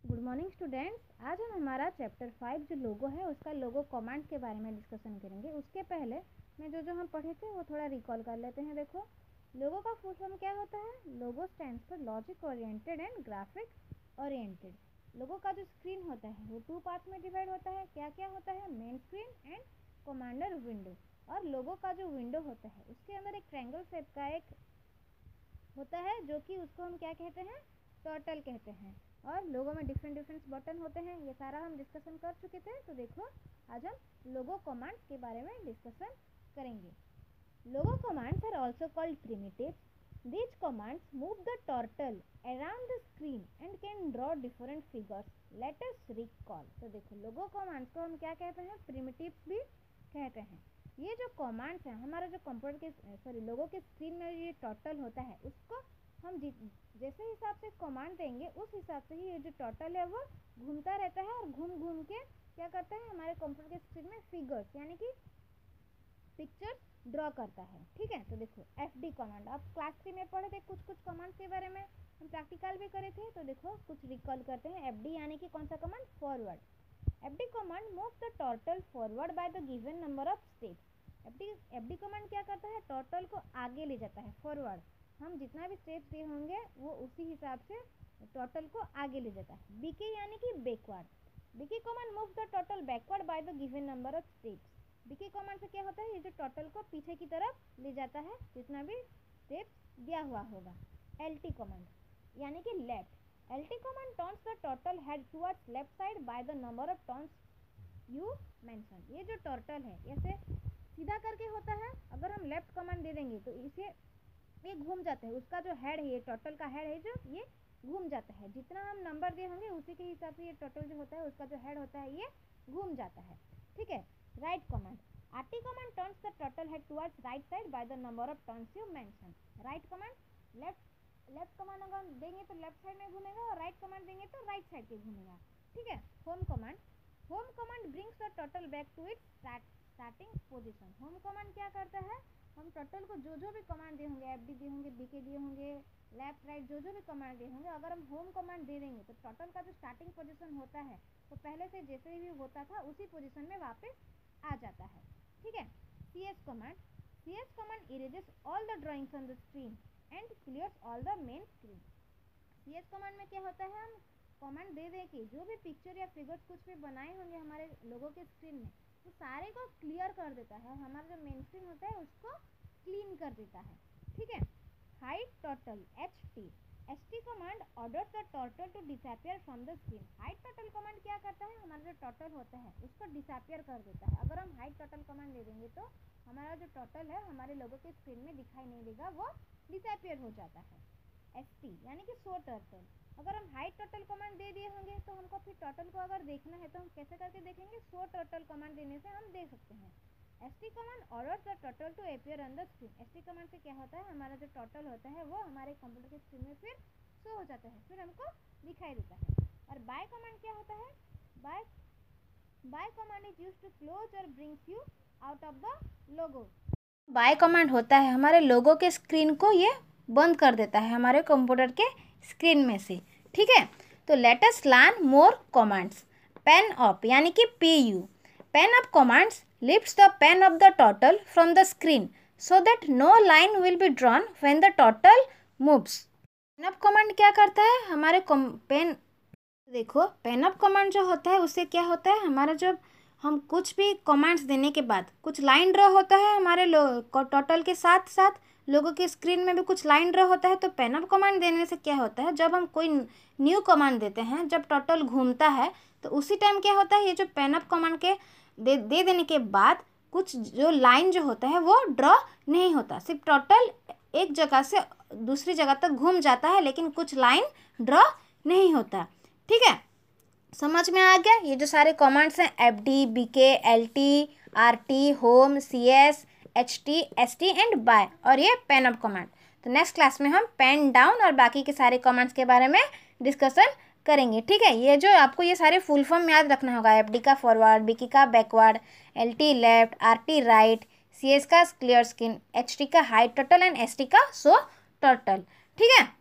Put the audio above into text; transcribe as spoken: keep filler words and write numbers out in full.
Good morning students. आज हम हमारा चैप्टर फाइव जो लोगो है उसका लोगो कमांड के बारे में डिस्कशन करेंगे। उसके पहले मैं जो जो हम पढ़े थे वो थोड़ा रिकॉल कर लेते हैं। देखो, लोगो का फुल फॉर्म क्या होता है? Logo stands for logic oriented and graphic oriented. Logo का जो स्क्रीन होता है वो टू पार्ट में डिवाइड होता है। क्या क्या होता है? Main screen and commander window. और लोगो का जो विंडो होता है उसके अंदर एक ट्रायंगल शेप का एक होता है जो कि उसको हम क्या कहते हैं? टर्टल कहते हैं। और लोगो में डिफरेंट डिफरेंट बटन होते हैं। ये सारा हम डिस्कशन कर चुके थे। तो देखो, आज हम लोगो कमांड्स के बारे में डिस्कशन करेंगे। Logo commands are also called primitives. These commands move the turtle around the screen and can draw different figures. Let us recall. तो देखो, लोगो कमांड्स को हम क्या कहते हैं? प्रिमिटिव्स भी कहते हैं। ये जो कमांड्स हैं, हमारा जो कंप्यूटर के सॉरी लोगो के स्क्रीन में ये टर्टल होता है उसको हम जैसे हिसाब से कमांड देंगे उस हिसाब से ही ये जो टर्टल है वो घूमता रहता है और घूम घूम के क्या करता है? हमारे कंप्यूटर के स्क्रीन में फिगर्स यानी कि पिक्चर्स ड्रॉ करता है। ठीक है, तो देखो एफ डी कमांड आप क्लास थ्री में पढ़े थे कुछ कुछ कमांड्स के बारे में, हम प्रैक्टिकल भी करे थे। तो देखो कुछ रिकॉल करते हैं। एफ डी यानी कि कौन सा command? Forward. F D command moves the turtle forward by the given number of steps. F D F D command क्या करता है? टर्टल को आगे ले जाता है, फॉरवर्ड. हम जितना भी स्टेप्स दिए होंगे वो उसी हिसाब से टर्टल को आगे ले जाता है. B K यानी कि backward. B K command moves the turtle backward by the given number of steps. B K command से क्या होता है? ये जो टर्टल को पीछे की तरफ ले जाता है जितना भी स्टेप्स दिया हुआ होगा. L T command यानी कि left. L T command turns the turtle head towards left side by the number of turns you mention. ये जो turtle है ऐसे सीधा करके होता है. अगर हम लेफ्ट कमांड दे देंगे तो इसे ये घूम जाता है. उसका जो हेड है, ये टर्टल का हेड है जो ये घूम जाता है. जितना हम नंबर दिए होंगे उसी के हिसाब से ये टर्टल जो होता है उसका जो हेड होता है ये घूम जाता है. ठीक है. Right command. R T command turns the turtle head towards right side by the number of turns you mention. Right command left left command अगर देंगे तो लेफ्ट साइड में घूमेगा और राइट कमांड देंगे तो राइट साइड पे घूमेगा. ठीक है. Home command. Home command brings the turtle back to its starting position. Home command क्या करता है? हम टर्टल को जो जो भी कमांड दिए होंगे, एफडी दिए होंगे, बीके दिए होंगे, लेफ्ट राइट जो जो भी कमांड दिए होंगे, अगर हम होम कमांड दे देंगे तो टर्टल का जो स्टार्टिंग पोजीशन होता है तो पहले से जैसे भी होता था उसी पोजीशन में वापस आ जाता है. ठीक है. C S command. C S command erases all the drawings on the screen and clears all the main screen. C S command में क्या होता है? हम कमांड दे दे के जो भी पिक्चर या फिगर्स कुछ भी बनाए होंगे हमारे लोगों के स्क्रीन में तो सारे को क्लियर कर देता है. हमारा जो मेन स्क्रीन होता है उसको क्लीन कर देता है. ठीक है. Hide turtle. H T. H T command order the turtle to disappear from the screen. Hide turtle command क्या करता है? हमारा जो टर्टल होता है उसको डिसअपियर कर देता है. अगर हम हाइड टर्टल कमांड दे देंगे तो हमारा जो टर्टल है हमारे लोगों के स्क्रीन में दिखाई नहीं देगा, वो डिसअपियर हो जाता है. एस टी यानी कि शो टर्टल. अगर हम हाइड टर्टल कमांड दे दिए होंगे तो हमको फिर टर्टल को अगर देखना है तो हम कैसे करके देखेंगे? शो टर्टल कमांड देने से हम देख सकते हैं. S T command orders the turtle to appear on the screen. S T command से क्या होता है? हमारा जो टर्टल होता है वो हमारे कंप्यूटर के स्क्रीन में फिर शो हो जाता है, फिर हमको दिखाई देता है. और बाय कमांड क्या होता है? Bye bye command is used to close और brings you out of the Logo. Bye command होता है हमारे लोगो के स्क्रीन को ये बंद कर देता है हमारे कंप्यूटर के स्क्रीन में से. ठीक है. तो let us learn more commands. Pen up यानी कि P U. Pen up commands lifts the pen off the turtle from the screen so that no line will be drawn when the turtle moves. Pen up command क्या करता है? हमारे pen देखो pen up command जो होता है उससे क्या होता है? हमारा जब हम कुछ भी कमांड्स देने के बाद कुछ लाइन ड्रॉ होता है हमारे टर्टल के साथ साथ लोगों के स्क्रीन में भी कुछ लाइन ड्रॉ होता है. तो पेन अप कमांड देने से क्या होता है? जब हम कोई न्यू कमांड देते हैं, जब टर्टल घूमता है तो उसी टाइम क्या होता है? ये जो पेन अप कमांड के दे दे देने के बाद कुछ जो लाइन जो होता है वो ड्रॉ नहीं होता. सिर्फ टर्टल एक जगह से दूसरी जगह तक घूम जाता है लेकिन कुछ लाइन ड्रॉ नहीं होता. ठीक है. समझ में आ गया? ये जो सारे कमांड्स हैं F D, B K, L T, R T, home, C S, H T, S T and bye और ये पेन अप कमांड. तो नेक्स्ट क्लास में हम पेन डाउन और बाकी के सारे कमांड्स के बारे में डिस्कशन करेंगे. ठीक है. ये जो आपको ये सारे फुल फॉर्म याद रखना होगा. एफ डी का फॉरवर्ड, बी के का backward, L T left, R T right, C S का क्लियर स्क्रीन, एच टी का hide turtle and S T का शो टर्टल. ठीक है.